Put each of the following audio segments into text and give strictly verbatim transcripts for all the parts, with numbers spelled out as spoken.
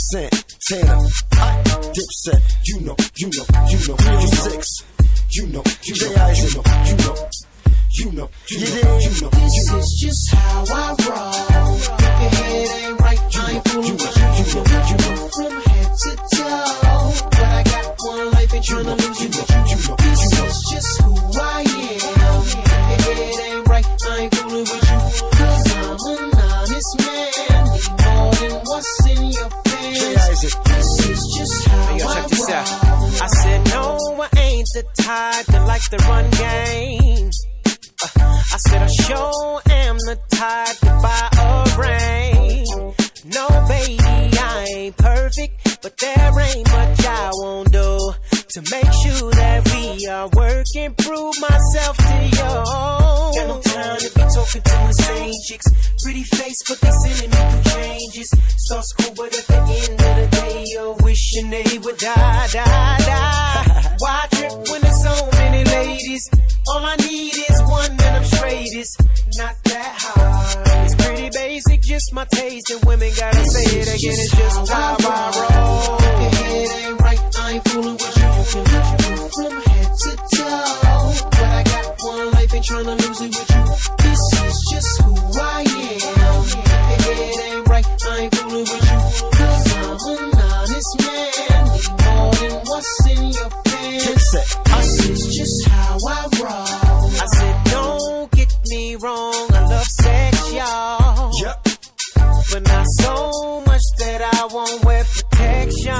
Santana, Dipset, you know, you know, you know, Real Six, you know, you know, you know, you know, you know, you know, you know. This is just how I roll. If your head ain't right, I ain't fooling with you. You know, you know, from head to toe. But I got one life, ain't tryna lose you. This is just who I am. If your head ain't right, I ain't fooling with you. Cause I'm an honest man. Need more than what's in your pants. This is just how hey, yo, I check this roll. out. I said no, I ain't the type that like to run games. Uh, I said I sure am the type to buy a ring. No, baby, I ain't perfect, but there ain't much I won't do to make sure that we are working, prove myself to you. Got no time to be talking to the same chicks. Pretty face, but they sending me through changes. Start school, but at the end of the day, you're wishing they would die, die, die. Why trip when there's so many ladies? All I need is one and I'm straight. It's not that hard. It's pretty basic, just my taste. And women gotta say it again, it's just how I roll. If your head ain't right, I ain't fooling with you. You can move from head to toe. But I got one life, ain't tryna lose it with you. This is just who I am. If your head ain't right, I ain't fooling with you. Cause I'm an honest man. Need more than what's in your pants. This is just how I roll. I said, don't get me wrong, I love sex, y'all. Yep. But not so much that I won't wear protection.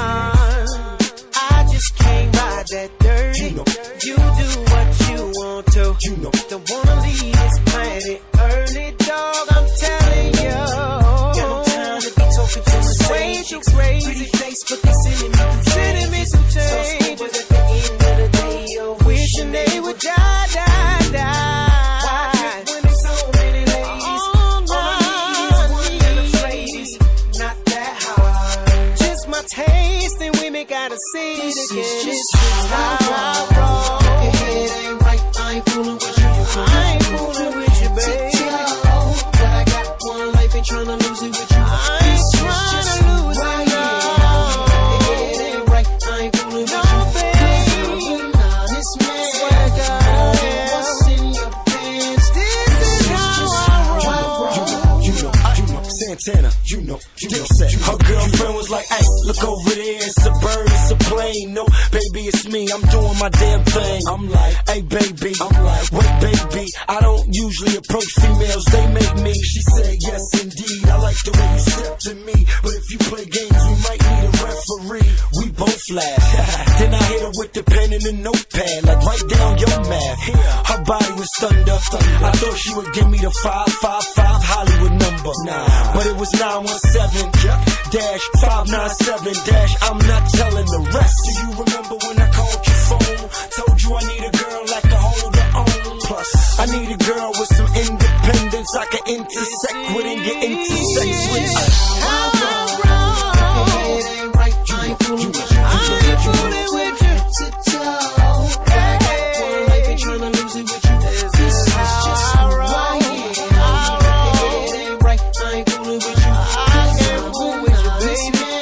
I just can't ride that dirty. You know. You do what you want to. You know. Don't wanna leave this planet early, dog, I'm telling you. Got no time to be talking to the same chicks. Pretty face, but they sending me, sending me some change. But at the end of the day, you're wishing they would die, die, die. Why when there's so many ladies? All I need is one of them ladies. Not that hard. Just my taste, and women gotta see it This again. is just It's how how I I roll. roll. If your head ain't right, I ain't fooling with you. You can I ain't fooling with you, baby. but I got one life, ain't tryna lose it with you. I ain't tryna lose it, no. If your head ain't right, I ain't fooling with No, you. baby. I'm an honest man. Swear to God, More I than am. what's in your pants. This is how I roll. You know, you know, you know, Santana, you know, you know, her girlfriend was like, hey, look over there, it's a bird, it's a plane. No, baby, it's me, I'm doing my damn thing. I'm like, hey, baby, I'm like, wait, baby, I don't usually approach females, they make me. She said, yes, indeed, I like the way you step to me, but if you play games, we might need a referee. We both laugh. Then I hit her with the pen and the notepad, like, write down your math. Her body was thunder. I thought she would give me the five five five Hollywood number, nah. But it was nine one seven dash five nine seven dash. I'm not telling the rest. Do you remember when I called your phone? Told you I need a girl like a hold her own. Plus, I need a girl with some independence I can intersect with and get into sex with. How I roll. If your head ain't right, I ain't fooling with you. I ain't fooling with you. To toe. But I got one life, ain't tryna lose it with you. This is just who I am. If your head ain't right, I ain't fooling with you. I can't fool with you, baby.